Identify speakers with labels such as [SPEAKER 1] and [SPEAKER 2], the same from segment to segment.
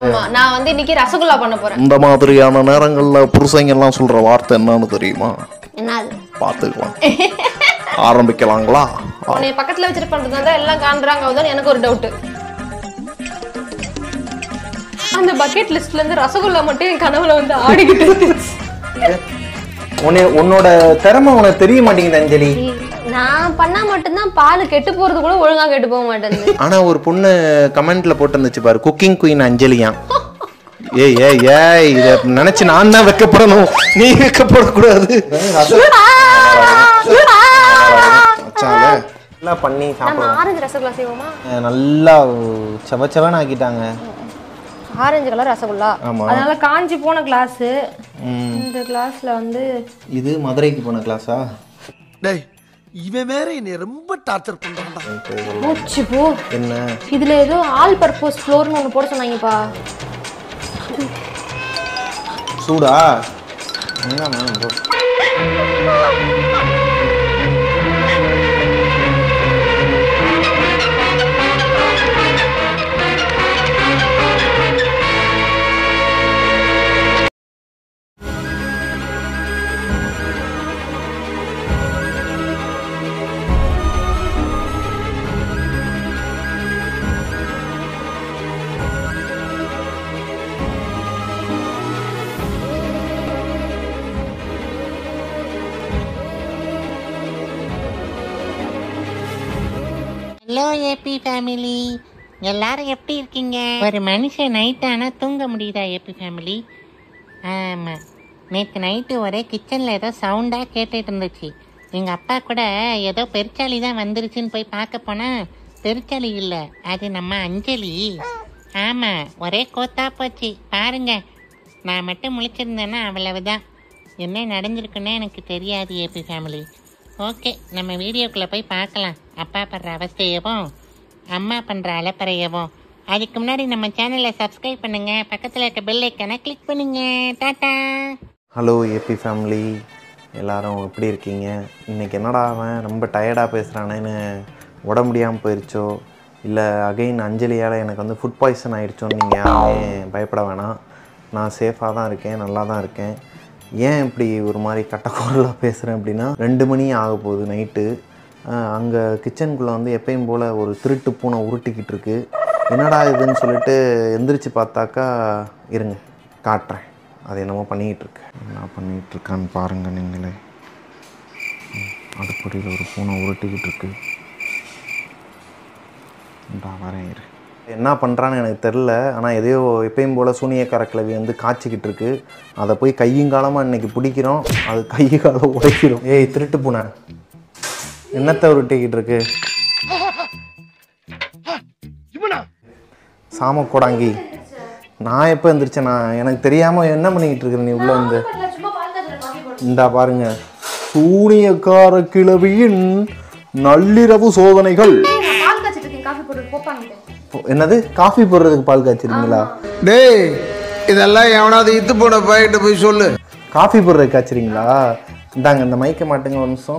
[SPEAKER 1] நான் வந்து இன்னைக்கு ரசகுல்லா பண்ண போறேன்.
[SPEAKER 2] இந்த மாதிரியான நேரங்கள்ல புருஷங்க எல்லாம் சொல்ற வார்த்தை என்னன்னு தெரியுமா?
[SPEAKER 1] என்னது?
[SPEAKER 2] பாத்துக்கலாம். ஆரம்பிக்கலாங்களா?
[SPEAKER 1] உன்னை பக்கத்துல வச்சிட்டு பண்றதுனால எல்லாம் காண்றாங்க அதுதான் எனக்கு ஒரு டவுட். அந்த பக்கெட் லிஸ்ட்ல இருந்து ரசகுல்லா மட்டும் என் கனவுல வந்து ஆடிக்கிட்டு இருந்துச்சு.
[SPEAKER 3] உன்னோட திறமை உனக்கு தெரிய மாட்டேங்குது அஞ்சலி.
[SPEAKER 1] நான் பண்ணா மட்டும்தான் பால் கெட்டு போறது கூட ஒழுங்கா கெட்டு போக மாட்டேங்குது.
[SPEAKER 3] ஆனா ஒரு பொண்ணு கமெண்ட்ல போட்டு இருந்துச்சு பாரு, குக்கிங் குயின் அஞ்சலியா. ஏய் ஏய் ஏய், இத நினைச்சு நான் தான் வெக்கப்படணும், நீ வெக்கப்படக்கூடாது. நல்லா பண்ணி சாப்பிடுவோம்.
[SPEAKER 1] ஆரஞ்சு ரசகுல்லா செய்வோமா?
[SPEAKER 3] நல்லா செவச்சவன் ஆக்கிட்டாங்க.
[SPEAKER 1] Orange colour rasgulla. அதனால காஞ்சி போன கிளாஸ். இந்த கிளாஸ்ல வந்து
[SPEAKER 3] இது மதுரைக்கு போன கிளாஸா?
[SPEAKER 4] டேய் இவன் வேற என்ன ரொம்ப டார்ச்சர் பண்றான்டா.
[SPEAKER 1] மூச்சு போ.
[SPEAKER 3] என்ன
[SPEAKER 1] இதுல ஏதோ ஆல் பர்பஸ் ஃப்ளோர்னு ஒன்னு போட சொன்னாங்கப்பா.
[SPEAKER 3] சூடா? என்ன மேம் போ.
[SPEAKER 5] ஹலோ ஏபி ஃபேமிலி, எல்லாரும் எப்படி இருக்கீங்க? ஒரு மனுஷன் நைட் ஆனால் தூங்க முடியுதா ஏபி ஃபேமிலி? ஆமாம், நேற்று நைட்டு ஒரே கிச்சனில் ஏதோ சவுண்டாக கேட்டுட்டு இருந்துச்சு. எங்கள் அப்பா கூட ஏதோ பெருச்சாளி தான் வந்துருச்சுன்னு போய் பார்க்க போனால் பெருச்சாளி இல்லை, அது நம்ம அஞ்சலி. ஆமாம், ஒரே கோத்தா போச்சு பாருங்க. நான் மட்டும் முழிச்சிருந்தேன்னா அவ்வளவுதான். என்ன நடந்திருக்குன்னு எனக்கு தெரியாது ஏபி ஃபேமிலி. ஓகே, நம்ம வீடியோக்குள்ளே போய் பார்க்கலாம். அப்பா படுற அவஸ்தையவும் அம்மா பண்ணுற அலப்பறையவும். அதுக்கு முன்னாடி நம்ம சேனலை சப்ஸ்கிரைப் பண்ணுங்கள், பக்கத்தில் இருக்க பெல் ஐக்கானை கிளிக் பண்ணுங்க. டாட்டா.
[SPEAKER 3] ஹலோ ஏபி ஃபேமிலி, எல்லாரும் எப்படி இருக்கீங்க? இன்றைக்கி என்னடா அவன் ரொம்ப டயர்டாக பேசுகிறானேன்னு உடம்பு முடியாமல் போயிடுச்சோ, இல்லை அகைன் அஞ்சலியால் எனக்கு வந்து ஃபுட் பாய்சன் ஆகிடுச்சோன்னு நீங்கள் யாருமே பயப்பட வேணாம். நான் சேஃபாக தான் இருக்கேன், நல்லா தான் இருக்கேன். ஏன் இப்படி ஒரு மாதிரி கட்டக்குரலாக பேசுகிறேன் அப்படின்னா, 2 மணி ஆக போகுது நைட்டு. அங்கே கிச்சனுக்குள்ளே வந்து எப்பயும் போல் ஒரு திருட்டு பூனை உருட்டிக்கிட்டு இருக்கு. என்னடா இதுன்னு சொல்லிட்டு எந்திரிச்சு பார்த்தாக்கா, இருங்க காட்டுறேன் அது என்னமோ பண்ணிக்கிட்டு இருக்கு. என்ன பண்ணிகிட்ருக்கான்னு பாருங்கள் நீங்களே. அடுப்படியில் ஒரு பூனை உருட்டிக்கிட்டு இருக்கு. வரேன் இரு. என்ன பண்ணுறான்னு எனக்கு தெரில. ஆனால் எதையோ எப்பயும் போல் சூனியக்கார கிளவி வந்து காய்ச்சிக்கிட்டு இருக்கு. அதை போய் கையுங்காலமாக இன்றைக்கி பிடிக்கிறோம், அது கையுகாலம் உடைக்கிறோம். ஏய் திருட்டு பூனை, என்னத்தை உருட்டிக்கிட்டு இருக்கு? சாம கோடாங்கி, நான் எப்போ எந்திரிச்சேன்? நான் எனக்கு தெரியாமல் என்ன பண்ணிக்கிட்டு இருக்கிற நீ உள்ளே வந்து? இந்தா பாருங்க, சூனியக்கார கிளவியின் நள்ளிரவு சோதனைகள். என்னது, காஃபி போடுறதுக்கு பால் காய்ச்சிருக்கீங்களா?
[SPEAKER 4] டேய் இதெல்லாம் எவனாவது இத்து போன பாயிட்டு போய் சொல்லு.
[SPEAKER 3] காஃபி போடுறதுக்கு காய்ச்சிருங்களா? இந்தாங்க இந்த மைக்க மாட்டுங்க ஒரு நிமிஷம்.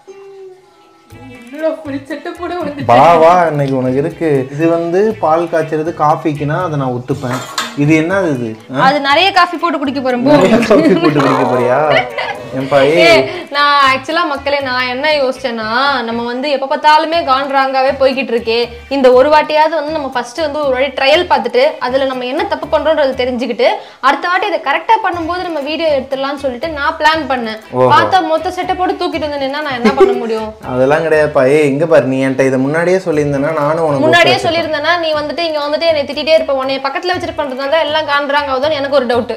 [SPEAKER 3] வா இன்னைக்கு உனக்கு இருக்கு. இது வந்து பால் காய்ச்சறது காஃபிக்குன்னா அதை நான் ஒத்துப்பேன். இது என்னது? இது
[SPEAKER 1] அது நிறைய காஃபி போட்டு குடிக்க போறேன்.
[SPEAKER 3] காஃபி போட்டு குடிக்க போறியா?
[SPEAKER 1] நான் ஆக்சுவலா மக்களே நான் என்ன யோசிச்சேன்னா, நம்ம வந்து எப்ப பார்த்தாலுமே கான்றாங்காவே போய்கிட்டு இருக்கே, இந்த ஒரு வாட்டியாவது வந்து நம்ம ஃபர்ஸ்ட் வந்து ஒரு வாட்டி ட்ரையல் பார்த்துட்டு அதுல நம்ம என்ன தப்பு பண்றோம்ன்றது தெரிஞ்சுக்கிட்டு அடுத்த வாட்டி இதை கரெக்டா பண்ணும்போது நம்ம வீடியோ எடுத்துடலாம்னு சொல்லிட்டு நான் பிளான் பண்ணேன். பார்த்தா மொத்த செட்டை போட்டு தூக்கிட்டு வந்தேன்னா நான் என்ன பண்ண முடியும்?
[SPEAKER 3] அதெல்லாம் கிடையாதுப்பா. இங்க பாரு, நீ என்கிட்ட இதை முன்னாடியே சொல்லியிருந்தேன்னா நானும் உனக்கு
[SPEAKER 1] முன்னாடியே சொல்லியிருந்தேன்னா நீ வந்துட்டு இங்க வந்துட்டு என்னை திட்டிகிட்டே இருப்ப. உன்னை பக்கத்துல வச்சுட்டு பண்றதுனால எல்லாம் காண்றாங்க அதுதான் எனக்கு ஒரு டவுட்.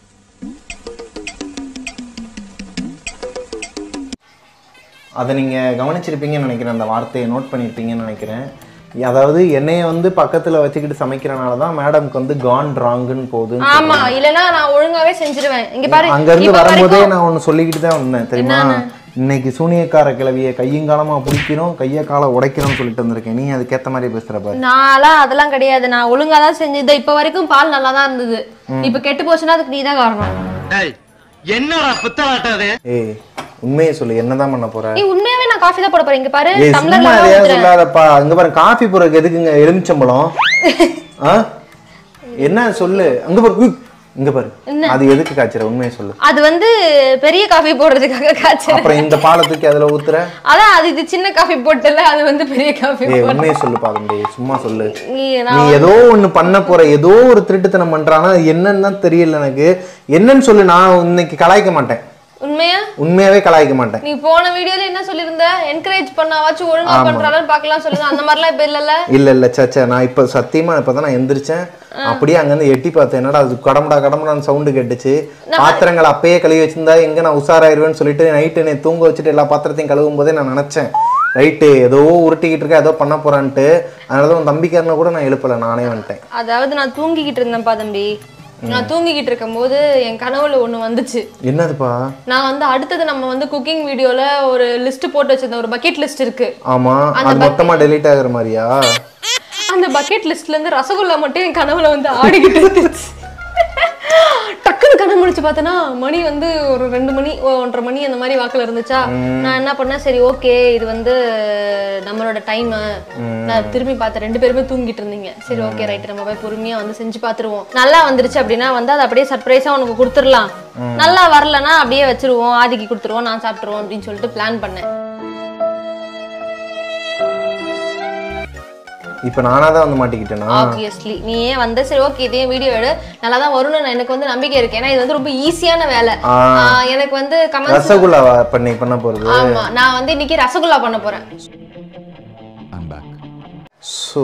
[SPEAKER 3] அதை நீங்கள் கவனிச்சிருப்பீங்கன்னு நினைக்கிறேன், அந்த வார்த்தையை நோட் பண்ணியிருப்பீங்கன்னு நினைக்கிறேன். அதாவது என்னைய வந்து பக்கத்தில் வச்சுக்கிட்டு சமைக்கிறனால தான் மேடம்க்கு வந்து கான் ராங்குன்னு போகுது.
[SPEAKER 1] ஆமா, இல்லைன்னா நான் ஒழுங்காவே செஞ்சிருவேன். இங்க பாரு,
[SPEAKER 3] அங்கேருந்து வரும்போதே நான் ஒன்று சொல்லிக்கிட்டு தான் வந்தேன் தெரியுமா? இன்னைக்கு சூனியக்கார கிளவியை கையங்காலமா பிடிக்கிறோம், கையை காலை உடைக்கிறோம்னு சொல்லிட்டு வந்திருக்கேன். நீ அதுக்கேற்ற மாதிரி பேசுற பாரு.
[SPEAKER 1] நான்லாம் அதெல்லாம் கிடையாது, நான் ஒழுங்கா தான் செஞ்சது. இப்ப வரைக்கும் பால் நல்லா தான் இருந்தது. இப்ப கெட்டு போச்சுன்னா அதுக்கு நீ தான் காரணம்.
[SPEAKER 4] என்னடா புத்தாட்டது?
[SPEAKER 3] ஏய் உண்மையை சொல்லு, என்னதான் பண்ண போற?
[SPEAKER 1] நீ உண்மையாவே நான் காஃபி தான் போட போறேன். இங்க பாரு,
[SPEAKER 3] டம்ளர்ல சொல்லாதப்பா. அங்க பாரு, காஃபி போறதுக்கு எதுக்குங்க எலுமிச்சம்பழம்? என்ன சொல்லு. அங்க பாரு, இங்க பாரு. அது எதுக்கு காய்ச்சற? உண்மையை சொல்லு.
[SPEAKER 1] அது வந்து பெரிய காஃபி போடுறதுக்காக காய்ச்சற.
[SPEAKER 3] அப்புறம் இந்த பாலை தூக்கி அதுல ஊத்துற.
[SPEAKER 1] அதான் அது இது சின்ன காஃபி போட்டல, அது வந்து பெரிய காஃபி.
[SPEAKER 3] உண்மையை சொல்லு பாதம்பி, சும்மா சொல்லு. நீ ஏதோ ஒண்ணு பண்ண போற, ஏதோ ஒரு திருட்டுத்தனம் பண்றானா, என்னன்னு தான் தெரியல எனக்கு. என்னன்னு சொல்லு. நான் இன்னைக்கு கலாய்க்க மாட்டேன். உண்மையாவே கலாய்க்க மாட்டேன்.
[SPEAKER 1] நீ போன வீடியோல என்ன சொல்லிருந்த? என்கரேஜ் பண்ணாவாச்சும் ஒழுங்கா பண்றாளன்னு பார்க்கலாம் சொல்லுங்க. அந்த மாதிரிலாம் இப்ப இல்லல. இல்ல சச்சா, நான் இப்ப சத்தியமா இப்பதான் நான் எந்திரிச்சேன். அப்படியே அங்க இருந்து எட்டி பார்த்தேன். என்னடா அது கடமுடான்னு சவுண்டு கேட்டுச்சு. பாத்திரங்கள் அப்பயே கழுவி வச்சிருந்தா எங்க நான் உஷாராயிருவேன்னு சொல்லிட்டு நைட்டு என்னை தூங்க வச்சுட்டு எல்லா பாத்திரத்தையும் கழுவும் போதே நான் நினைச்சேன், ரைட்டு ஏதோ உருட்டிக்கிட்டு இருக்கேன், ஏதோ பண்ண போறான்ட்டு. அதனாலதான் தம்பிக்காரனை கூட நான் எழுப்பல, நானே வந்துட்டேன். அதாவது நான் தூங்கிக்கிட்டு இருந்தேன்ப்பா தம்பி. நான் தூங்கிக்கிட்டு இருக்கும் போது என் கனவுல ஒண்ணு வந்துச்சு.
[SPEAKER 3] என்னதுப்பா?
[SPEAKER 1] நான் வந்து அடுத்தது நம்ம வந்து குக்கிங் வீடியோல ஒரு லிஸ்ட் போட்டு வச்சிருந்தேன், ஒரு பக்கெட் லிஸ்ட் இருக்கு.
[SPEAKER 3] ஆமா, அது மொத்தமா டெலீட் ஆகுற மாதிரியா?
[SPEAKER 1] அந்த பக்கெட் லிஸ்ட்ல இருந்து ரசகுல்லா மட்டும் என் கனவுல வந்து ஆடிக்கிட்டு இருந்துச்சு. டக்குன்னு கண்ணு முடிச்சு பார்த்தேன்னா மணி வந்து ஒரு 2 மணி 1:30 மணி அந்த மாதிரி வாக்குல இருந்துச்சா. நான் என்ன பண்ணேன், சரி ஓகே இது வந்து நம்மளோட டைம். நான் திரும்பி பார்த்தேன், 2 பேருமே தூங்கிட்டு இருந்தீங்க. சரி ஓகே ரைட், நம்ம போய் பொறுமையா வந்து செஞ்சு பார்த்துருவோம். நல்லா வந்துருச்சு அப்படின்னா வந்து அதை அப்படியே சர்ப்ரைஸா உனக்கு கொடுத்துடலாம். நல்லா வரலன்னா அப்படியே வச்சிருவோம், ஆதிக்கு கொடுத்துருவோம், நான் சாப்பிட்டுருவோம் அப்படின்னு சொல்லிட்டு பிளான் பண்ணேன்.
[SPEAKER 3] இப்போ நானா தான் வந்து மாட்டிக்கிட்டேனா?
[SPEAKER 1] ஆப்வியஸ்லி நீ ஏன் வந்த, சரி ஓகே இதே வீடியோ எடு, நல்லா தான் வரும்னு எனக்கு வந்து நம்பிக்கை இருக்கு. ஏன்னா இது வந்து ரொம்ப ஈஸியான வேலை. எனக்கு வந்து
[SPEAKER 3] ரசகுல்லா பண்ண போறது.
[SPEAKER 1] ஆமா, நான் வந்து இன்னைக்கு ரசகுல்லா பண்ண போறேன்.
[SPEAKER 3] சோ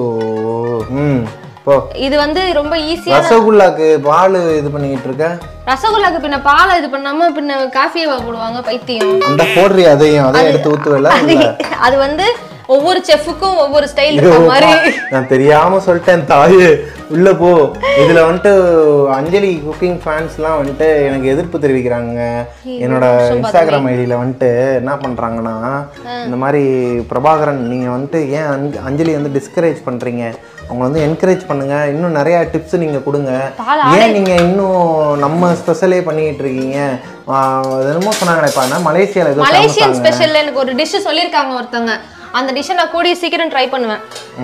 [SPEAKER 1] இது வந்து ரொம்ப ஈஸியா.
[SPEAKER 3] ரசகுல்லாக்கு பால் இது பண்ணிக்கிட்டு இருக்க.
[SPEAKER 1] ரசகுல்லாக்கு பின்ன பாலை இது பண்ணாம பின்ன காஃபியை போடுவாங்க, பைத்தியம்.
[SPEAKER 3] அந்த போடுறியா? அதையும் அதை எடுத்து ஊத்துவல.
[SPEAKER 1] அது வந்து ஒவ்வொரு செஃப்க்கும் ஒவ்வொரு ஸ்டைல் இருக்க மாதிரி.
[SPEAKER 3] நான் தெரியாம சொல்லிட்டேன் தாயே, உள்ள போ. இதுல வந்துட்டு அஞ்சலி குக்கிங் ஃபேன்ஸ்லாம் வந்துட்டு எனக்கு எதிர்ப்பு தெரிவிக்கிறாங்க. என்னோட இன்ஸ்டாகிராம் ஐடியில வந்துட்டு என்ன பண்றாங்கன்னா, இந்த மாதிரி பிரபாகரன் நீங்க வந்துட்டு ஏன் அஞ்சலி வந்து டிஸ்கரேஜ் பண்றீங்க, அவங்க வந்து என்கரேஜ் பண்ணுங்க, இன்னும் நிறைய டிப்ஸ் நீங்க கொடுங்க, ஏன் நீங்க இன்னும் நம்ம ஸ்பெஷலே பண்ணிட்டு இருக்கீங்க. என்னமோ சொன்னாங்க,
[SPEAKER 1] மலேசியன் ஸ்பெஷல்ல எனக்கு ஒரு டிஷ் சொல்லியிருக்காங்க ஒருத்தவங்க. அந்த டிஷ் நான் கூடிய சீக்கிரம் ட்ரை பண்ணுவேன்.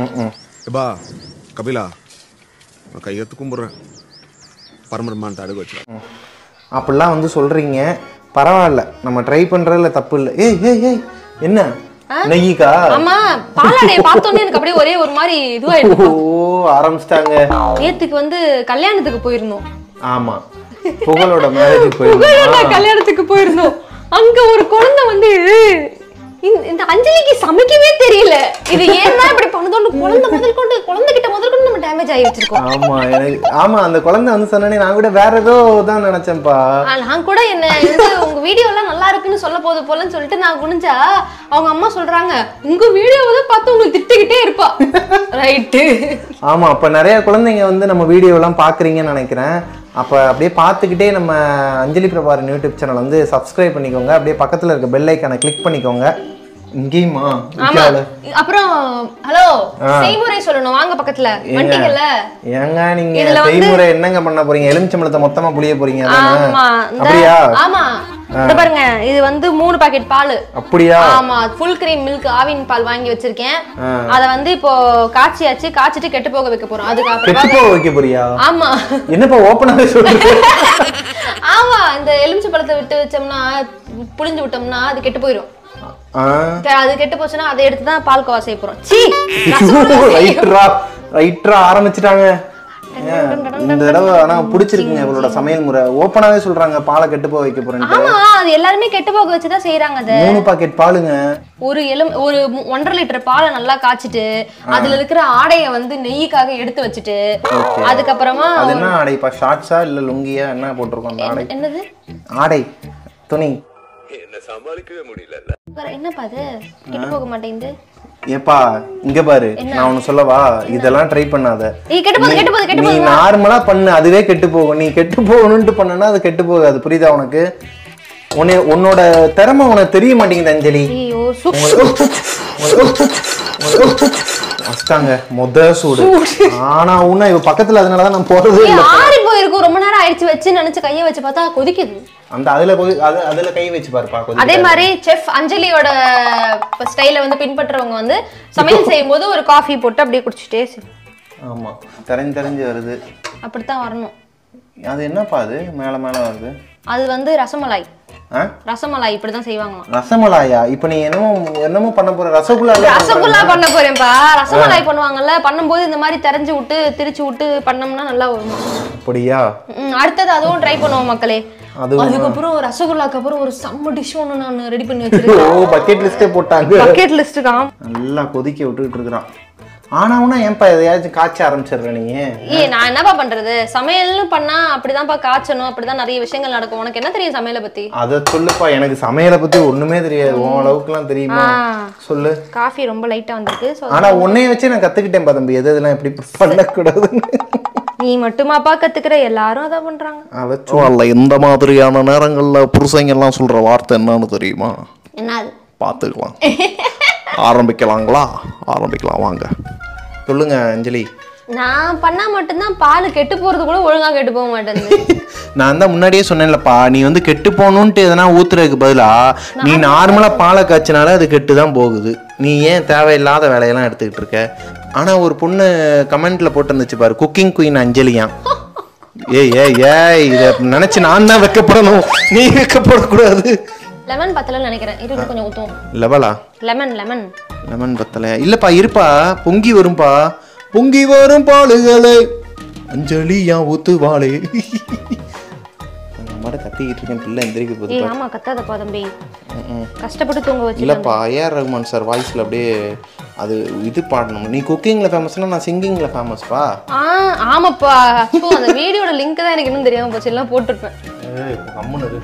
[SPEAKER 6] பா கபிலா, நான் கையெழுத்து கும்பிட்றேன், பரமரமான்ட்டு அடுக்க வச்சுருக்கேன்.
[SPEAKER 3] அப்படிலாம் வந்து சொல்றீங்க, பரவாயில்ல, நம்ம ட்ரை பண்றதுல தப்பு இல்லை. ஏய் ஏய் ஏய் என்ன நெய்யிக்கா?
[SPEAKER 1] ஆமா, பாலாடைய பார்த்தோன்னே எனக்கு அப்படியே ஒரே ஒரு மாதிரி இதுவாயிடுச்சு.
[SPEAKER 3] ஓ ஆரம்பிச்சிட்டாங்க.
[SPEAKER 1] நேத்துக்கு வந்து கல்யாணத்துக்கு போயிருந்தோம்.
[SPEAKER 3] ஆமா, புகழோட மேரேஜ் போயிருந்தோம்.
[SPEAKER 1] கல்யாணத்துக்கு போயிருந்தோம். அங்க ஒரு குழந்தை வந்து இந்த அஞ்சலிக்கு சமைக்கவே தெரியல, இது ஏன்னா இப்படி பண்ணுதோன்னு குழந்தைகிட்ட முதல் கொண்டு நம்ம டேமேஜ் ஆகி வச்சிருக்கோம்.
[SPEAKER 3] ஆமா ஆமா, அந்த குழந்தை வந்து சொன்னே நான் கூட வேற ஏதோ தான் நினைச்சேன்ப்பா.
[SPEAKER 1] நான் கூட என்ன உங்க வீடியோ எல்லாம் நல்லா இருக்குன்னு சொல்ல போது போலன்னு சொல்லிட்டு நான் குனிஞ்சா அவங்க அம்மா சொல்றாங்க, உங்க வீடியோவை பார்த்து உங்களுக்கு திட்டிக்கிட்டே இருப்பா. ரைட்டு.
[SPEAKER 3] ஆமா, அப்ப நிறைய குழந்தைங்க வந்து நம்ம வீடியோ எல்லாம் பாக்குறீங்கன்னு நினைக்கிறேன். அப்போ அப்படியே பார்த்துக்கிட்டே நம்ம அஞ்சலி பிரபாகரன் யூடியூப் சேனல் வந்து சப்ஸ்கிரைப் பண்ணிக்கோங்க. அப்படியே பக்கத்தில் இருக்க பெல் ஐக்கானை கிளிக் பண்ணிக்கோங்க. இங்கேயுமா?
[SPEAKER 1] அப்புறம் ஹலோ செய்முறை சொல்லணும், வாங்க பக்கத்துல வந்துட்டீங்கல்ல.
[SPEAKER 3] ஏங்க நீங்க செய்முறை என்னங்க பண்ண போறீங்க? எலுமிச்சம்பழத்தை மொத்தமா புளிய போறீங்க அப்படியா?
[SPEAKER 1] ஆமா, இத பாருங்க, இது வந்து 3 பாக்கெட் பால்.
[SPEAKER 3] அப்படியா?
[SPEAKER 1] ஆமா, ஃபுல் கிரீம் மில்க் ஆவின் பால் வாங்கி வச்சிருக்கேன். அத வந்து இப்போ காய்ச்சியாச்சு, காய்ச்சிட்டு கெட்டு போக வைக்க போறோம். அதுக்கு அப்புறம்
[SPEAKER 3] கெட்டு போக வைக்க போறியா?
[SPEAKER 1] ஆமா.
[SPEAKER 3] என்னப்பா ஓபனாவே சொல்றீங்க?
[SPEAKER 1] ஆமா, இந்த எலுமிச்சம்பழத்தை விட்டு வச்சோம்னா, புளிஞ்சு விட்டோம்னா அது கெட்டு போயிடும். அது கெட்டு போச்சுன்னா அதை எடுத்து தான் பால்கோவா செய்ய போறோம்.
[SPEAKER 3] ரைட்டரா ஆரம்பிச்சிட்டாங்க இந்த தடவை. ஆனா பிடிச்சிருக்குங்க இவங்களோட சமையல் முறை. ஓப்பனாவே சொல்றாங்க பாலை கெட்டு போக வைக்க போறேன்.
[SPEAKER 1] ஆமா, அது எல்லாருமே கெட்டு போக வச்சுதான் செய்யறாங்க. அது
[SPEAKER 3] 3 பாக்கெட் பாலுங்க.
[SPEAKER 1] ஒரு 1.5 லிட்டர் பாலை நல்லா காய்ச்சிட்டு அதுல இருக்கிற ஆடைய வந்து நெய்யுக்காக எடுத்து வச்சுட்டு அதுக்கப்புறமா
[SPEAKER 3] அது என்ன ஆடைப்பா? ஷார்ட்ஸா இல்ல லுங்கியா என்ன போட்டிருக்கோம் அந்த ஆடை?
[SPEAKER 1] என்னது
[SPEAKER 3] ஆடை? துணி.
[SPEAKER 6] என்ன சமாளிக்கவே முடியல.
[SPEAKER 1] என்னப்பா அது கெட்டு போக மாட்டேங்குது?
[SPEAKER 3] ஏப்பா இங்க பாரு, நான் ஒன்னு சொல்லவா, இதெல்லாம் ட்ரை பண்ணாத. நீ நார்மலா பண்ணு, அதுவே கெட்டு போகும். நீ கெட்டு போகணும்னு பண்ணனா அது கெட்டு போகாது. புரியுதா உனக்கு? உன்னோட திறமை உனக்கு தெரிய மாட்டேங்குது அஞ்சலி. அஸ்தாங்க மொத சூடு. ஆனா உன்ன இவ பக்கத்துல, அதனாலதான் நான் போறது இல்ல.
[SPEAKER 1] ஆறி போயிருக்கும், ரொம்ப நேரம் ஆயிடுச்சு வச்சு நினைச்சு கையை வச்சு பார்த்தா கொதிக்குது.
[SPEAKER 3] அந்த அதுல கை வச்சு பாருப்பா.
[SPEAKER 1] அதே மாதிரி செஃப் அஞ்சலியோட ஸ்டைல வந்து பின்பற்றவங்க வந்து சமையல் செய்யும் போது ஒரு காஃபி போட்டு அப்படியே குடிச்சிட்டே
[SPEAKER 3] ஆமாம், தெரிஞ்சு வருது.
[SPEAKER 1] அப்படித்தான் வரணும்.
[SPEAKER 3] அது என்னப்பா அது மேலே மேலே வருது?
[SPEAKER 1] அது வந்து ரசமலாய். ரசமலாய் இப்படிதான் செய்வாங்களாம்.
[SPEAKER 3] ரசமலாயா? இப்போ நீ என்னமோ பண்ண போற? ரசகுல்லா
[SPEAKER 1] பண்ண போறேன்ப்பா. ரசமலாய் பண்ணுவாங்கல்ல, பண்ணும்போது இந்த மாதிரி திரிச்சு விட்டு பண்ணோம்னா நல்லா வரும்.
[SPEAKER 3] அப்படியா?
[SPEAKER 1] அடுத்தது அதுவும் ட்ரை பண்ணுவோம் மக்களே. அதுக்கப்புறம் ரசகுல்லாக்கு அப்புறம் ஒரு செம்ம டிஷ் ஒன்று நான் ரெடி பண்ணி வச்சிருக்கேன்.
[SPEAKER 3] ஓ, பக்கெட் லிஸ்டே போட்டாங்க.
[SPEAKER 1] பக்கெட் லிஸ்ட் தான்.
[SPEAKER 3] நல்லா கொதிக்க விட்டுக்கிட்டு இருக்கிறான். ஆனாவுன்னா ஏன்பா எதையாச்சும் காய்ச்ச ஆரம்பிச்சிடுற நீ?
[SPEAKER 1] நான் என்னப்பா பண்றது? சமையல்னு பண்ணா அப்படிதான்ப்பா காய்ச்சணும், அப்படிதான் நிறைய விஷயங்கள் நடக்கும். உனக்கு என்ன தெரியும் சமையலை பத்தி? அதை
[SPEAKER 3] சொல்லுப்பா. எனக்கு சமையலை பத்தி ஒண்ணுமே தெரியாது. உன் அளவுக்குலாம் தெரியுமா? சொல்லு.
[SPEAKER 1] காஃபி ரொம்ப லைட்டா வந்திருக்கு.
[SPEAKER 3] ஆனா உன்னைய வச்சு நான் கத்துக்கிட்டேன் பா தம்பி, எது எதெல்லாம் எப்படி பண்ணக்கூடாதுன்னு.
[SPEAKER 1] நீ மட்டுமாப்பா கத்துக்கிற? எல்லாரும் அதான் பண்றாங்க.
[SPEAKER 2] அல்ல, இந்த மாதிரியான நேரங்கள்ல புருஷங்க எல்லாம் சொல்ற வார்த்தை என்னன்னு தெரியுமா?
[SPEAKER 1] என்னது?
[SPEAKER 2] பாத்துக்கலாம். ஆரம்பிக்கலாங்களா? ஆரம்பிக்கலாம் வாங்க.
[SPEAKER 3] சொல்லுங்க அஞ்சலி.
[SPEAKER 1] நான் பண்ணா மட்டும்தான் பால் கெட்டு போறது கூட ஒழுங்கா கெட்டு போக மாட்டேங்குது.
[SPEAKER 3] நான் தான் முன்னாடியே சொன்னேன்லப்பா, நீ வந்து கெட்டு போகணுன்ட்டு எதனா ஊத்துறதுக்கு பதிலா நீ நார்மலா பாலை காய்ச்சினால அது கெட்டு தான் போகுது. நீ ஏன் தேவையில்லாத வேலையெல்லாம் எடுத்துக்கிட்டு இருக்க? ஆனா ஒரு பொண்ணு கமெண்ட்ல போட்டுருந்துச்சு பாரு, குக்கிங் குயின் அஞ்சலியா. ஏய் இத நினைச்சு நான் தான் வெக்கப்படணும், நீ வெக்கப்படக்கூடாது.
[SPEAKER 1] லெமன் பத்தலன்னு நினைக்கிறேன். இது கொஞ்சம் ஊத்துவோம்.
[SPEAKER 3] லெவலா?
[SPEAKER 1] லெமன்
[SPEAKER 3] பத்தலையா? இல்லப்பா இருப்பா, பொங்கி வரும்பா. பொங்கி வரும் பாலுகளே அஞ்சலியா ஊத்துவாளே. மாட கத்திக்கிட்டு இருக்கேன், பிள்ளை எந்திரிக்க போகுது.
[SPEAKER 1] ஆமா, கத்தாதப்பா தம்பி, கஷ்டப்பட்டு தூங்க வச்சு.
[SPEAKER 3] இல்லப்பா, ஏஆர் ரஹ்மான் சார் வாய்ஸ்ல அப்படியே அது இது பாடணும். நீ குக்கிங்ல ஃபேமஸ்னா நான் சிங்கிங்ல ஃபேமஸ்பா.
[SPEAKER 1] ஆமாப்பா. அந்த வீடியோட லிங்க் தான் எனக்கு இன்னும் தெரியாம போச்சு, எல்லாம் போட்டுருப்பேன்.
[SPEAKER 3] அம்மனு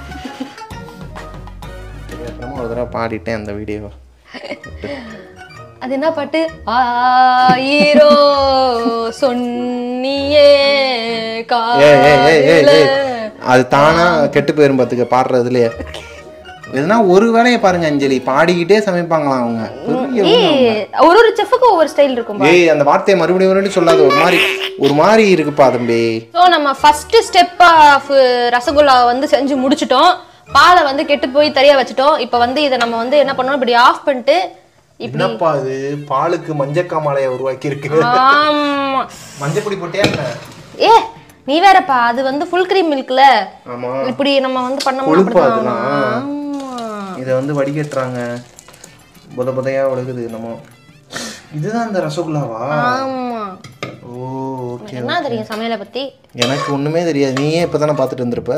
[SPEAKER 3] ஒரு தடவை பாடிட்டேன் அந்த வீடியோ.
[SPEAKER 1] அது என்ன பாட்டு? ஆயிரோ சொன்னியே காதுல.
[SPEAKER 3] அது தானா கெட்டு போயிரும் பாத்துக்க பாடுறதுலயே. எதுனா ஒரு வேலையை பாருங்க அஞ்சலி, பாடிக்கிட்டே சமைப்பாங்களாம் அவங்க.
[SPEAKER 1] ஒரு செஃப்க்கு ஒவ்வொரு ஸ்டைல் இருக்கும்.
[SPEAKER 3] அந்த வார்த்தையை மறுபடியும் சொல்லாத, ஒரு மாதிரி இருக்குப்பா தம்பி.
[SPEAKER 1] சோ நம்ம ஃபர்ஸ்ட் ஸ்டெப் ஆஃப் ரசகுல்லா வந்து செஞ்சு முடிச்சிட்டோம். பாலை வந்து கெட்டு போய் தரியா வச்சிட்டோம். இப்போ வந்து இதை நம்ம வந்து என்ன பண்ணணும், இப்படி ஆஃப் பண்ணிட்டு.
[SPEAKER 3] என்னப்பா இது பாலுக்கு மஞ்சக்காமலையை உருவாக்கி இருக்கு.
[SPEAKER 1] ஆமா,
[SPEAKER 3] மஞ்சள் பொடி போட்டியா?
[SPEAKER 1] நீ வேறப்பா, அது வந்து ஃபுல் கிரீம் மில்க்ல.
[SPEAKER 3] ஆமா,
[SPEAKER 1] இப்படி நம்ம வந்து பண்ணோம்னா
[SPEAKER 3] இதை வந்து வடிகட்டுறாங்க, புதையா ஒழுகுது. நம்ம இதுதான் அந்த ரசகுல்லாவா?
[SPEAKER 1] ஆமா.
[SPEAKER 3] ஓ, ஓகே.
[SPEAKER 1] என்ன தெரியும் சமையலை பத்தி?
[SPEAKER 3] எனக்கு ஒண்ணுமே தெரியாது, நீயே இப்பதானே பார்த்துட்டு வந்திருப்ப.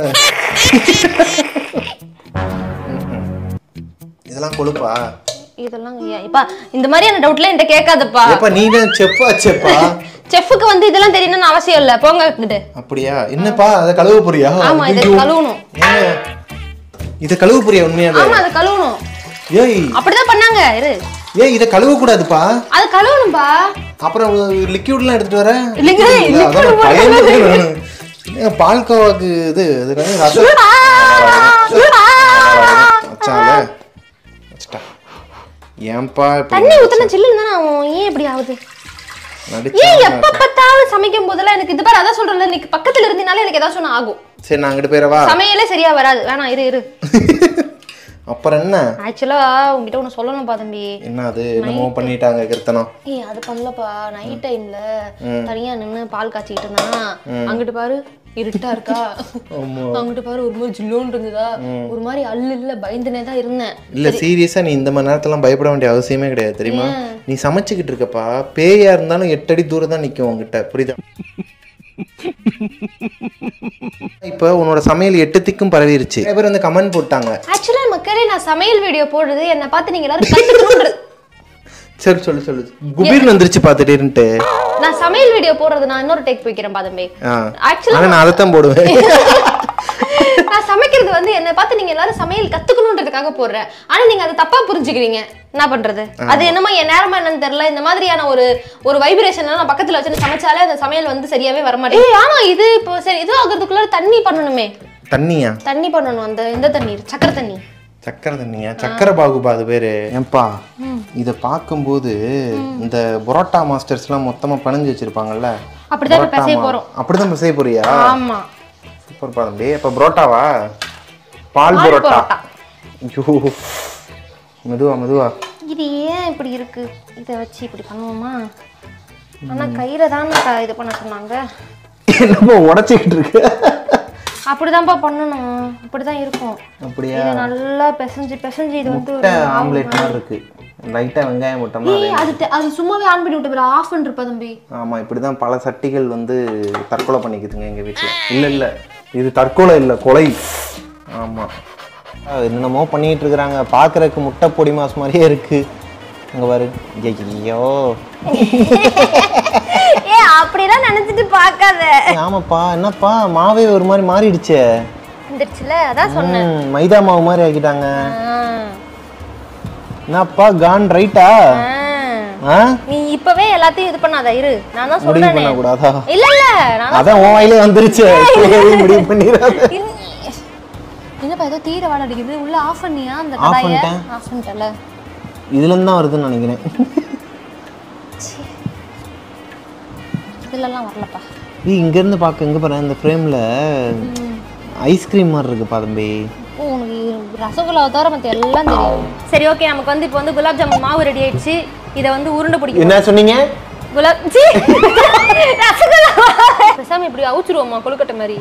[SPEAKER 3] இதெல்லாம் கொழுப்பா?
[SPEAKER 1] இதெல்லாம் இப்ப இந்த மாதிரியான டவுட்ல என்கிட்ட கேட்காதப்பா.
[SPEAKER 3] எப்ப நீ தான் செஃப்பா?
[SPEAKER 1] செஃப்க்கு வந்து இதெல்லாம் தெரியணும்னு அவசியம் இல்ல, போங்க கிட்ட.
[SPEAKER 3] அப்படியா? என்னப்பா அத கழுவ போறியா?
[SPEAKER 1] ஆமா, இத கழுவணும்.
[SPEAKER 3] இத கழுவ போறியா உண்மையாவே?
[SPEAKER 1] ஆமா, அத கழுவணும்.
[SPEAKER 3] ஏய்,
[SPEAKER 1] அப்படிதான் பண்ணாங்க.
[SPEAKER 3] ஏய், இத கழுவ கூடாதுப்பா.
[SPEAKER 1] அத கழுவணும்பா.
[SPEAKER 3] அப்புறம் லிக்விட்லாம் எடுத்துட்டு வர.
[SPEAKER 1] லிக்விட்
[SPEAKER 3] பால்கோவாக்கு இது ஏன்பா
[SPEAKER 1] தண்ணி ஊத்துனா சில்லுன்னு தானே ஆகும். ஏன் இப்படி ஆகுது? ஏன் எப்ப பார்த்தாலும் சமைக்கும் போதெல்லாம் எனக்கு இது பாரு, அதான் சொல்றேன்ல, நீ பக்கத்துல இருந்தீனாலே எனக்கு ஏதாச்சும் ஒண்ணு ஆகும்.
[SPEAKER 3] சரி, நான் அங்கிட்டு போயிரவா?
[SPEAKER 1] சமையலே சரியா வராது. வேணாம், இரு.
[SPEAKER 3] அப்புறம் என்ன?
[SPEAKER 1] ஆக்சுவலா உங்ககிட்ட ஒண்ணு சொல்லணும்பா தம்பி.
[SPEAKER 3] என்ன அது? என்னமோ பண்ணிட்டாங்க கிருத்தனம்.
[SPEAKER 1] அது பண்ணலப்பா. நைட் டைம்ல தனியா நின்னு பால் காய்ச்சிட்டு இருந்தா, அங்கிட்டு பாரு இருட்டா இருக்கா, அங்கிட்டு பாரு ஒரு மாதிரி ஜில்லோன்னு இருந்ததா, ஒரு மாதிரி இல்ல பயந்துனே தான் இருந்தேன்.
[SPEAKER 3] இல்ல சீரியஸா நீ இந்த மாதிரி நேரத்துல பயப்பட வேண்டிய அவசியமே கிடையாது தெரியுமா? நீ சமைச்சுக்கிட்டு இருக்கப்பா, பேயா இருந்தாலும் 8 அடி தூரம் தான் நிக்கும் உங்ககிட்ட, புரியுதா? இப்ப உன்னோட சமையல் 8 திக்கும் பரவிருச்சு. நிறைய பேர் வந்து கமெண்ட் போட்டாங்க.
[SPEAKER 1] ஆக்சுவலா மக்களே, நான் சமையல் வீடியோ போடுறது என்ன பார்த்து நீங்க எல்லாரும் கத்துக்கணும்ன்றது.
[SPEAKER 3] சரி சொல்லு. குபீர்னு வந்துருச்சு பாத்துட்டேன்ட்டு.
[SPEAKER 1] நான் சமையல் வீடியோ போடுறது நான் இன்னொரு டேக் போய்க்கிறேன் பாதம்பே.
[SPEAKER 3] ஆக்சுவலா நான் அதை தான் போடுவேன்.
[SPEAKER 1] நான் சமைக்கிறது வந்து என்ன பார்த்து நீங்க எல்லாரும் சமையல் கத்துக்கணும்ன்றதுக்காக போடுறேன். ஆனா நீங்க அதை தப்பா புரிஞ்சுக்கிறீங்க. என்ன பண்றது? அது என்னமோ என் நேரமா என்னன்னு தெரியல. இந்த மாதிரியான ஒரு வைப்ரேஷன் நான் பக்கத்துல வச்சு சமைச்சாலே அந்த சமையல் வந்து சரியாவே வர மாட்டேங்குது. ஆமா, இது இப்போ சரி, இது ஆகிறதுக்குள்ள தண்ணி பண்ணணுமே.
[SPEAKER 3] தண்ணியா? தண்ணி
[SPEAKER 1] பண்ணணும். அந்த இந்த தண்ணீர் சக்கரை தண்ணி.
[SPEAKER 3] சக்கரை தண்ணியா? சக்கரை பாகுபா அது பேரு. ஏன்பா இத பாக்கும்போது இந்த பரோட்டா மாஸ்டர்ஸ் எல்லாம் மொத்தமா பணிஞ்சு வச்சிருப்பாங்கல்ல,
[SPEAKER 1] அப்படிதான் பேச போறோம்.
[SPEAKER 3] அப்படிதான் பேச போறியா?
[SPEAKER 1] ஆமா,
[SPEAKER 3] சூப்பர் பாருங்க. இப்ப பரோட்டாவா? பால் பரோட்டா. ஐயோ, மெதுவா.
[SPEAKER 1] இது ஏன் இப்படி இருக்கு? இத வச்சு இப்படி பண்ணுவோமா? ஆனா கையில தான் இது பண்ண சொன்னாங்க.
[SPEAKER 3] என்னப்பா உடைச்சிக்கிட்டு இருக்கு?
[SPEAKER 1] அப்படிதான்ப்பா பண்ணணும், அப்படிதான் இருக்கும்.
[SPEAKER 3] அப்படியா?
[SPEAKER 1] இது நல்லா பிசைஞ்சு இது வந்து
[SPEAKER 3] முட்டை ஆம்லெட் மாதிரி இருக்கு. லைட்டா வெங்காயம் போட்டோம்னா
[SPEAKER 1] அது சும்மாவே ஆன் பண்ணி விட்டு ஆஃப் பண்ணிருப்பா தம்பி.
[SPEAKER 3] ஆமா, இப்படிதான் பல சட்டிகள் வந்து தற்கொலை பண்ணிக்குதுங்க எங்க வீட்டுல. இல்ல இது தற்கொலை இல்ல, கொலை. ஆமா, என்னென்னமோ பண்ணிட்டு இருக்கிறாங்க. பாக்குறதுக்கு முட்டை பொடி மாஸ் மாதிரியே இருக்கு. அங்க பாரு. ஐயோ
[SPEAKER 1] அப்படிதான் நினைச்சிட்டு பாக்காத.
[SPEAKER 3] ஆமாப்பா, என்னப்பா மாவே ஒரு மாதிரி மாறிடுச்சே.
[SPEAKER 1] வந்துருச்சுல, அதான் சொன்னேன்.
[SPEAKER 3] மைதா மாவு மாதிரி ஆக்கிட்டாங்க. என்னப்பா கான் ரைட்டா?
[SPEAKER 1] நீ இப்பவே எல்லாத்தையும் இது பண்ணாத, இரு நான் தான்
[SPEAKER 3] முடிவு
[SPEAKER 1] சொல்றேன்.
[SPEAKER 3] பண்ண கூடாதா?
[SPEAKER 1] இல்ல நான்
[SPEAKER 3] அதான் உன் வாயிலே வந்துருச்சு. முடிவு பண்ணிராத.
[SPEAKER 1] என்னப்பா ஏதோ தீர வாட அடிக்குது. உள்ள ஆஃப் பண்ணியா அந்த கடாயை? ஆஃப் பண்ணிட்டல. இதுல
[SPEAKER 3] இருந்து தான் வருதுன்னு நினைக்கிறேன்.
[SPEAKER 1] இதெல்லாம் வரலப்பா.
[SPEAKER 3] நீ இங்க இருந்து பாக்க, இங்க பாரு, இந்த ஃப்ரேம்ல ஐஸ்கிரீம் மாதிரி இருக்குப்பா தம்பி.
[SPEAKER 1] உனக்கு ரசகுல்லாவை தவிர மத்த எல்லாம் தெரியும். சரி ஓகே, நமக்கு வந்து இப்போ வந்து குலாப் ஜாமுன் மாவு ரெடி ஆயிடுச்சு. இதை வந்து உருண்டை பிடிக்கும்.
[SPEAKER 3] என்ன சொன்னீங்க?
[SPEAKER 1] குலாப் ரசகுல்லா பேசாம இப்படி அவுச்சிருவோமா கொழுக்கட்டை மாதிரி.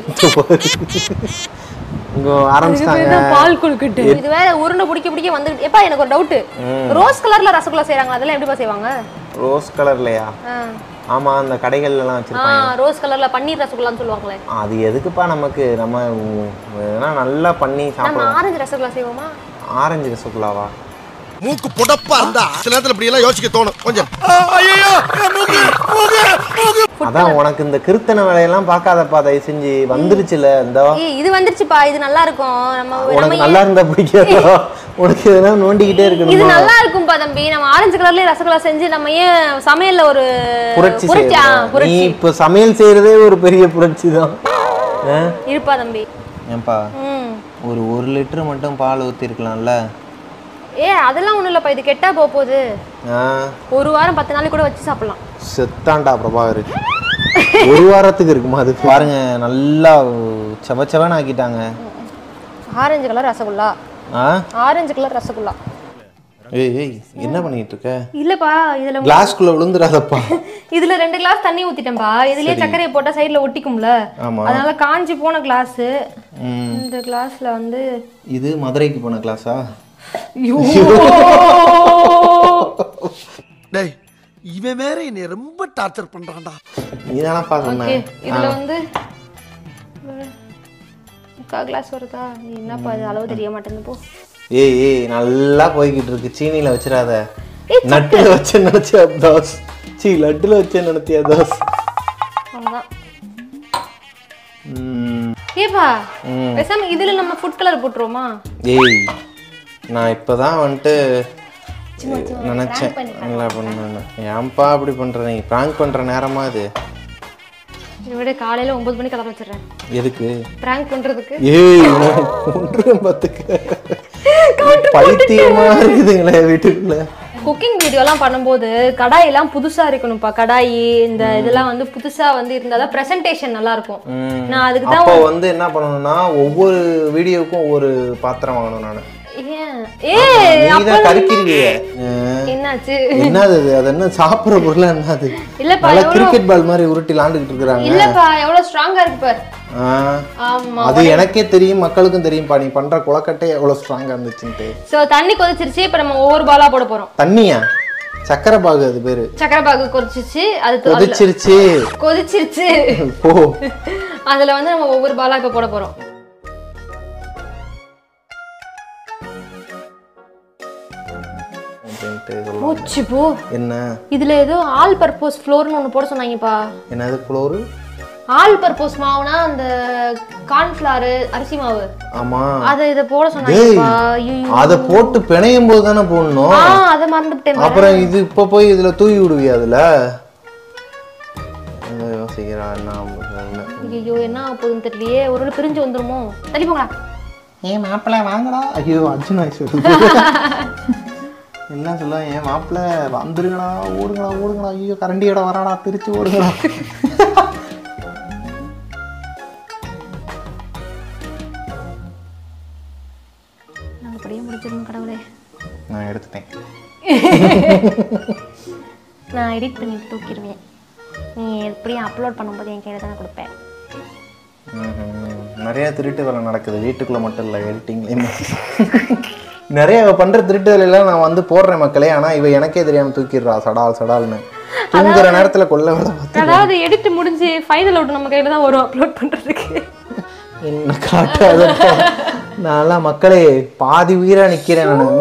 [SPEAKER 3] இங்க ஆரம்பிச்சிட்டாங்க
[SPEAKER 1] பால் கொழுக்கட்டை. இது வேற உருண்டை பிடிக்க வந்துட்டு. எப்பா எனக்கு ஒரு டவுட், ரோஸ் கலர்ல ரசகுல்லா செய்றாங்க, அதெல்லாம் எப்படிப்பா செய்வாங்க?
[SPEAKER 3] ரோஸ் கலர்லயா? ஆமா, அந்த கடைகள்ல எல்லாம் வச்சிருப்பாங்க.
[SPEAKER 1] ரோஸ் கலர்ல பன்னீர் ரசகுல்லான்னு சொல்லுவாங்களே. அது
[SPEAKER 3] எதுக்குப்பா நமக்கு? நம்ம நல்லா பண்ணி சாப்பிடுவோம்.
[SPEAKER 1] நம்ம ஆரஞ்சு ரசகுல்லா செய்வோமா?
[SPEAKER 3] ஆரஞ்சு ரசகுல்லாவா?
[SPEAKER 6] மூக்கு புடப்பா இருந்தா சில நேரத்துல இப்படி எல்லாம் யோசிக்க தோணும் கொஞ்சம்.
[SPEAKER 3] அதான் உனக்கு இந்த கிருத்தன வேலையெல்லாம் பார்க்காதப்பா, தயவு செஞ்சு. வந்துருச்சுல இந்த
[SPEAKER 1] இது வந்துருச்சுப்பா. இது நல்லா இருக்கும்.
[SPEAKER 3] உனக்கு நல்லா இருந்தா பிடிக்காதோ? உனக்கு இதெல்லாம் நோண்டிக்கிட்டே இருக்கணும்.
[SPEAKER 1] இது நல்லா இருக்கும்பா தம்பி. நம்ம ஆரஞ்சு கலர்லயே ரசகுல்லா செஞ்சு நம்ம ஏன் சமையல்ல ஒரு
[SPEAKER 3] புரட்சி செய்யணும். நீ இப்ப சமையல் செய்யறதே ஒரு பெரிய புரட்சி தான்.
[SPEAKER 1] இருப்பா தம்பி.
[SPEAKER 3] ஏன்பா ஒரு 1 லிட்டர் மட்டும் பால் ஊத்தி இருக்கலாம்ல?
[SPEAKER 1] அதெல்லாம் ஒண்ணும் இல்லப்பா, இது கெட்டா போகுது. ஒரு வாரம் 10 நாளைக்கு கூட வச்சு சாப்பிடலாம்.
[SPEAKER 3] செத்தாண்டா பிரபாகர். ஒரு வாரத்துக்கு இருக்குமா அது? பாருங்க, நல்லா செவச்சவன் ஆக்கிட்டாங்க.
[SPEAKER 1] Orange colour rasgulla. Orange colour rasgulla.
[SPEAKER 3] ஏய் என்ன பண்ணிட்டு இருக்க?
[SPEAKER 1] இல்லப்பா, இதுல
[SPEAKER 3] கிளாஸ்க்குள்ள விழுந்துறாதப்பா.
[SPEAKER 1] இதுல 2 கிளாஸ் தண்ணி ஊத்திட்டேன்பா. இதுலயே சர்க்கரையை போட்டா சைடுல ஒட்டிக்கும்ல, அதனால காஞ்சி போன கிளாஸ். இந்த கிளாஸ்ல வந்து
[SPEAKER 3] இது மதுரைக்கு போன கிளாஸா?
[SPEAKER 4] டேய், இவன் வேற என்னை ரொம்ப டார்ச்சர் பண்றான்டா.
[SPEAKER 3] நீதானப்பா சொன்ன.
[SPEAKER 1] இதுல வந்து கிளாஸ் வருதா? என்னப்பா இது அளவு தெரிய மாட்டேங்குது. போ.
[SPEAKER 3] ஏய் நல்லா போய்கிட்டு இருக்கு. சீனில வச்சிராத. நட்டுல வச்ச நினைச்சியா தோஸ்? லட்டுல வச்ச நினைச்சியா தோஸ்?
[SPEAKER 1] அவ்வளவுதான். ஏப்பா பேசாம இதுல நம்ம ஃபுட் கலர் போட்டுருவோமா?
[SPEAKER 3] ஏய் நான் இப்பதான் வந்துட்டு நினைச்சேன் நல்லா பண்ண. ஏன்பா அப்படி பண்ற? நீ பிராங்க் பண்ற நேரமா இது?
[SPEAKER 1] விட காலையில 9 மணிக்கு கிளம்ப வச்சிடுறேன்.
[SPEAKER 3] எதுக்கு
[SPEAKER 1] பிராங்க் பண்றதுக்கு?
[SPEAKER 3] ஏய் கொன்றும் பாத்துக்க. பைத்தியமா இருக்குதுங்களே வீட்டுக்குள்ள.
[SPEAKER 1] குக்கிங் வீடியோலாம் பண்ணும்போது கடாயெல்லாம் புதுசா இருக்கணும்ப்பா. கடாய் இந்த இதெல்லாம் வந்து புதுசா வந்து இருந்தாதான் பிரசன்டேஷன் நல்லா இருக்கும். நான் அதுக்கு தான்
[SPEAKER 3] அப்போ வந்து என்ன பண்ணணும்னா ஒவ்வொரு வீடியோக்கும் ஒவ்வொரு பாத்திரம் வாங்கணும் நானு.
[SPEAKER 1] என்னாச்சு?
[SPEAKER 3] என்னது அது? என்ன சாப்பிடுற பொருள்? என்னது?
[SPEAKER 1] இல்லப்பா,
[SPEAKER 3] கிரிக்கெட் பால் மாதிரி உருட்டி விளையாண்டுட்டு இருக்காங்க.
[SPEAKER 1] இல்லப்பா, எவ்வளவு ஸ்ட்ராங்கா இருக்கு பாரு.
[SPEAKER 3] ஆமா, அது எனக்கே தெரியும், மக்களுக்கும் தெரியும்பா. நீ பண்ற கொலக்கட்டை எவ்வளவு ஸ்ட்ராங்கா இருந்துச்சுன்னு.
[SPEAKER 1] சோ தண்ணி கொதிச்சிருச்சு. இப்ப நம்ம ஒவ்வொரு பாலா போட போறோம்.
[SPEAKER 3] தண்ணியா? சக்கரை பாகு அது பேரு. சக்கரை
[SPEAKER 1] பாகு கொதிச்சிருச்சு. அது கொதிச்சிருச்சு.
[SPEAKER 3] ஓ,
[SPEAKER 1] அதுல வந்து நம்ம ஒவ்வொரு பாலா இப்ப போட போறோம்.
[SPEAKER 3] என்ன
[SPEAKER 1] இதுல ஏதோ ஆல் பர்பஸ் ஃப்ளோர்னு ஒன்னு போட சொன்னாங்கப்பா.
[SPEAKER 3] என்னது ஃப்ளோர்?
[SPEAKER 1] ஆல் பர்பஸ் மாவுனா அந்த கார்ன்ஃப்ளவர் அரிசி மாவு.
[SPEAKER 3] ஆமா,
[SPEAKER 1] அத இத போட சொன்னாங்கப்பா.
[SPEAKER 3] அத போட்டு பிணையும் போது தானே போடணும்.
[SPEAKER 1] அத மறந்துட்டேன்.
[SPEAKER 3] அப்புறம் இது இப்ப போய் இதுல தூவி விடுவியா? அதுல யோசிக்கிறா என்ன?
[SPEAKER 1] ஐயோ என்ன போகுதுன்னு தெரியலையே. ஒரு பிரிஞ்சு வந்துருமோ? தள்ளி போங்களா.
[SPEAKER 3] ஏன் மாப்பிள்ள வாங்கடா. ஐயோ அர்ஜுன் என்ன சொல்ல? ஏன் மாப்பிள்ள வந்துருங்கடா, ஓடுங்கடா. ஐயோ கரண்டியோட வராடா, திருச்சி ஓடுங்கடா.
[SPEAKER 1] நல்லபடியா முடிச்சிருங்க கடவுளே.
[SPEAKER 3] நான் எடுத்துட்டேன்.
[SPEAKER 1] நான் எடிட் பண்ணிட்டு தூக்கிடுவேன். நீ எப்படியும் அப்லோட் பண்ணும்போது என் கையில் தானே கொடுப்பேன்.
[SPEAKER 3] நிறைய திருட்டு வேலை நடக்குது வீட்டுக்குள்ளே மட்டும் இல்லை, எடிட்டிங்லேயுமே நிறைய பண்ணுற திருட்டு வேலையெல்லாம் நான் வந்து போடுறேன் மக்களே. ஆனால் இவ எனக்கே தெரியாமல் தூக்கிடுறா சடால்னு தூங்குற நேரத்தில் கொல்ல வேலை பார்த்து.
[SPEAKER 1] அதாவது எடிட் முடிஞ்சு ஃபைனல் அவுட் நம்ம கையில் தான் வரும் அப்லோட் பண்ணுறதுக்கு.
[SPEAKER 3] என்ன காட்டாத நான்லாம் மக்களே பாதி உயிரா நிற்கிறேன் நான்.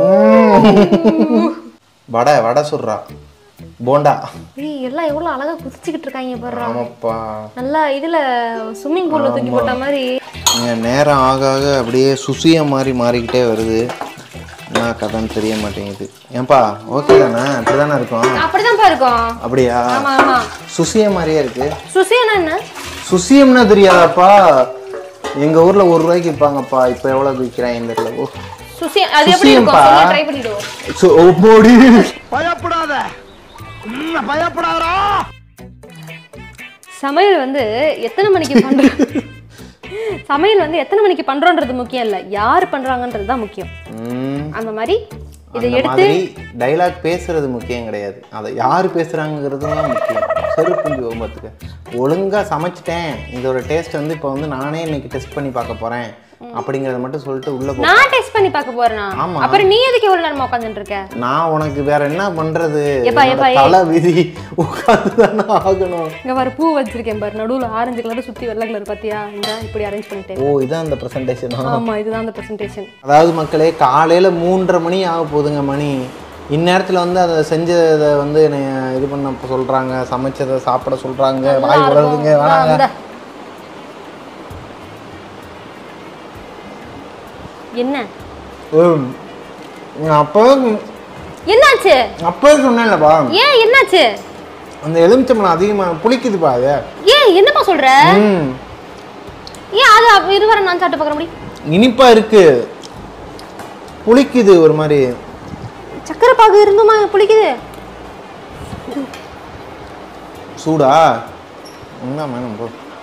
[SPEAKER 3] வடை சுடுறா போண்டா.
[SPEAKER 1] எல்லாம் எவ்வளோ அழகா குதிச்சுக்கிட்டு இருக்காங்க பாரு.
[SPEAKER 3] ஆமாப்பா,
[SPEAKER 1] நல்லா இதுல ஸ்விம்மிங் பூல்ல தூக்கி போட்ட மாதிரி.
[SPEAKER 3] நேரம் ஆக ஆக அப்படியே சுசியம் மாதிரி மாறிக்கிட்டே வருது. என்ன கதைன்னு தெரிய மாட்டேங்குது. ஏன்பா ஓகே தானே? அப்படிதானே இருக்கும்.
[SPEAKER 1] அப்படிதான்ப்பா இருக்கும்.
[SPEAKER 3] அப்படியா?
[SPEAKER 1] ஆமா ஆமா,
[SPEAKER 3] சுசியம் மாதிரியே இருக்கு.
[SPEAKER 1] சுசியம்னா என்ன?
[SPEAKER 3] சுசியம்னா தெரியாதாப்பா? எங்க ஊர்ல 1 ரூபாய்க்கு விற்பாங்கப்பா. இப்போ எவ்வளவு விற்கிறாங்க தெரியல.
[SPEAKER 1] சுசியம் அது எப்படி இருக்கும்? சொல்ல ட்ரை பண்ணிடுவோம்.
[SPEAKER 6] பயப்படாத, பயப்படாதடா.
[SPEAKER 1] சமையல் வந்து எத்தனை மணிக்கு பண்றோம்? சமையல் வந்து எத்தனை மணிக்கு பண்றோன்றது முக்கியம் இல்ல, யாரு பண்றாங்கன்றது தான் முக்கியம். அந்த மாதிரி இதை எடுத்து
[SPEAKER 3] டைலாக் பேசுறது முக்கியம் கிடையாது, அதை யாரு பேசுறாங்கிறது தான் முக்கியம். செருப்புஞ்சு ஓம்பத்துக்கு ஒழுங்கா சமைச்சிட்டேன், இதோட டேஸ்ட் வந்து இப்போ வந்து நானே இன்னைக்கு டெஸ்ட் பண்ணி பார்க்க போறேன் அப்படிங்கறத மட்டும் சொல்லிட்டு உள்ள போ.
[SPEAKER 1] நான் டெஸ்ட் பண்ணி பார்க்க போறேனா? அப்புறம் நீ எதுக்கு இவ்வளவு நேரமா உட்கார்ந்துட்டு இருக்க? நான்
[SPEAKER 3] உனக்கு வேற என்ன பண்றது? தலை விதி உட்கார்ந்து தானே ஆகணும்.
[SPEAKER 1] இங்க வர பூ வச்சிருக்கேன் பாரு, நடுவுல ஆரஞ்சு கலர் சுத்தி வெள்ளை கலர் பாத்தியா? இந்த இப்படி அரேஞ்ச் பண்ணிட்டேன்.
[SPEAKER 3] ஓ, இதான் அந்த பிரசன்டேஷன்.
[SPEAKER 1] ஆமா, இதுதான் அந்த பிரசன்டேஷன்.
[SPEAKER 3] அதாவது மக்களே காலையில 3:30 மணி ஆக போகுதுங்க மணி. இந்நேரத்தில் வந்து அதை செஞ்சதை வந்து இது பண்ண சொல்றாங்க, சமைச்சதை சாப்பிட சொல்றாங்க, வாய் உடறதுங்க வேணாங்க.
[SPEAKER 1] என்ன
[SPEAKER 3] அப்போ
[SPEAKER 1] என்னாச்சு?
[SPEAKER 3] அப்போ சொன்னேன்லப்பா.
[SPEAKER 1] ஏன் என்னாச்சு?
[SPEAKER 3] அந்த எலுமிச்சம்பழம் அதிகமா புளிக்குதுப்பா. அது
[SPEAKER 1] ஏன் என்னப்பா சொல்ற? ஏன் அது இதுவரை நான் சாப்பிட்டு பார்க்க முடியும்?
[SPEAKER 3] இனிப்பா இருக்கு, புளிக்குது ஒரு மாதிரி.
[SPEAKER 1] சக்கரை பாகு இருந்துமா புளிக்குது?
[SPEAKER 3] சூடா மேடம்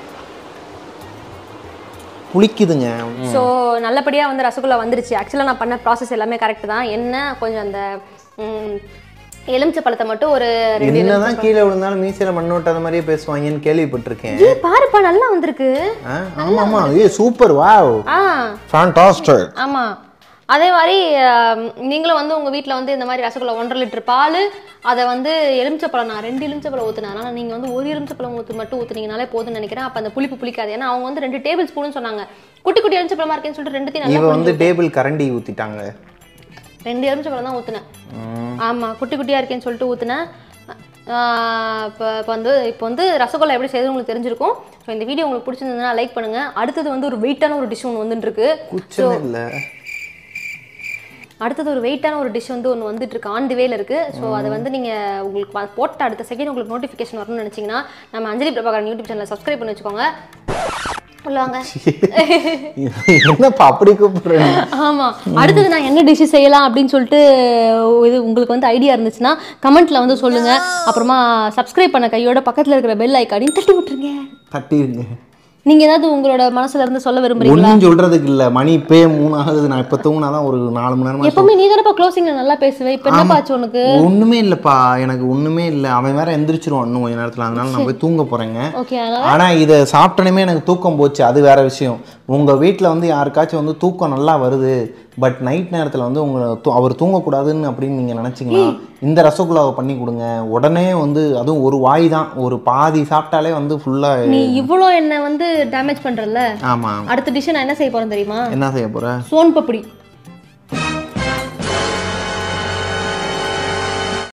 [SPEAKER 3] புளிக்குதுங்க.
[SPEAKER 1] ஸோ நல்லபடியா வந்து ரசகுல்லா வந்துருச்சு. ஆக்சுவலாக நான் பண்ண ப்ராசஸ் எல்லாமே கரெக்ட் தான். என்ன கொஞ்சம் அந்த எலுமிச்சை பழத்தை மட்டும் ஒரு
[SPEAKER 3] என்னதான் கீழே விழுந்தாலும் மீசையில மண்ணோட்டாத மாதிரியே பேசுவாங்கன்னு கேள்விப்பட்டிருக்கேன்.
[SPEAKER 1] பாருப்பா நல்லா வந்திருக்கு.
[SPEAKER 3] ஆமா ஆமா, சூப்பர், வாவ், ஃபேண்டாஸ்டிக்.
[SPEAKER 1] ஆமா, அதே மாதிரி நீங்களும் வந்து உங்க வீட்டில் வந்து இந்த மாதிரி ரசகுல்லா 1.5 லிட்டர் பால், அதை வந்து எலுமிச்சப்பழம் நான் 2 எலுமிச்சப்பழம் ஊற்றினேன். அதனால நீங்கள் வந்து 1 எலுமிச்சப்பழம் மட்டும் ஊற்றுனீங்கனாலே போதும்னு நினைக்கிறேன். அப்போ அந்த புளிப்பு புளிக்காது. ஏன்னா அவங்க வந்து 2 டேபிள் ஸ்பூன் சொன்னாங்க. குட்டி குட்டி எலுமிச்சப்பழமா இருக்கேன்னு சொல்லிட்டு 2த்தையும்
[SPEAKER 3] இவ வந்து டேபிள் கரண்டி ஊற்றிட்டாங்க.
[SPEAKER 1] 2 எலுமிச்சப்பழம் தான் ஊற்றினேன். ஆமாம், குட்டி குட்டியாக இருக்கேன்னு சொல்லிட்டு ஊற்றினேன். இப்போ வந்து ரசகுல்லா எப்படி செய்யறது உங்களுக்கு தெரிஞ்சிருக்கும். ஸோ இந்த வீடியோ உங்களுக்கு பிடிச்சிருந்ததுன்னா லைக் பண்ணுங்க. அடுத்தது வந்து ஒரு வெயிட்டான ஒரு டிஷ் ஒன்று வந்துட்டு இருக்கு. அடுத்தது ஒரு வெயிட்டான ஒரு டிஷ் வந்து ஒன்று வந்துட்டு இருக்கு, ஆன் தி வேல இருக்கு. ஸோ அதை வந்து நீங்கள் உங்களுக்கு போட்ட அடுத்த செகண்ட் உங்களுக்கு நோட்டிஃபிகேஷன் வரணும்னு நினச்சிங்கன்னா நம்ம அஞ்சலி பிரபாகரன் யூடியூப் சேனலை சப்ஸ்கிரைப் பண்ணி வச்சுக்கோங்க. சொல்லுவாங்க
[SPEAKER 3] என்னப்பா அப்படி கூப்பிடுறேன்.
[SPEAKER 1] ஆமா, அடுத்தது நான் என்ன டிஷ் செய்யலாம் அப்படின்னு சொல்லிட்டு இது உங்களுக்கு வந்து ஐடியா இருந்துச்சுன்னா கமெண்ட்ல வந்து சொல்லுங்க. அப்புறமா சப்ஸ்கிரைப் பண்ண கையோட பக்கத்துல இருக்கிற பெல் ஐக்கானையும் தட்டி விட்டுருங்க.
[SPEAKER 3] தட்டிடுங்க.
[SPEAKER 1] நீங்க ஏதாவது உங்களோட மனசுல இருந்து சொல்ல விரும்புறீங்களா?
[SPEAKER 3] ஒன்றும் சொல்றதுக்கு இல்ல, மணி இப்பே 3 ஆகுது. நான் இப்ப தூங்கினாதான் ஒரு 4 மணி நேரமா.
[SPEAKER 1] எப்பவுமே நீ தானப்பா க்ளோசிங்ல நல்லா பேசுவே, இப்ப என்னப்பா ஆச்சு உனக்கு?
[SPEAKER 3] ஒண்ணுமே இல்லப்பா, எனக்கு ஒண்ணுமே இல்ல. அவன் வேற எந்திரிச்சிருவான் இன்னும் கொஞ்ச நேரத்துல, அதனால நான் போய் தூங்க போறேங்க. ஆனா இதை சாப்பிட்டனமே எனக்கு தூக்கம் போச்சு, அது வேற விஷயம். உங்க வீட்டுல வந்து யாருக்காச்சும் வந்து தூக்கம் நல்லா வருது, பட் நைட் நேரத்துல வந்து அவர் தூங்கக்கூடாதுன்னு அப்படின்னு நீங்க நினைச்சீங்கன்னா இந்த ரசகுல்லாவை பண்ணி கொடுங்க. உடனே வந்து அதுவும் ஒரு வாய் தான், ஒரு பாதி சாப்பிட்டாலே வந்து ஃபுல்லா.
[SPEAKER 1] நீ இவ்வளோ என்ன வந்து டேமேஜ் பண்றல.
[SPEAKER 3] ஆமா,
[SPEAKER 1] அடுத்த டிஷ் நான் என்ன செய்ய போறேன் தெரியுமா?
[SPEAKER 3] என்ன செய்ய போற?
[SPEAKER 1] சோன் பப்படி.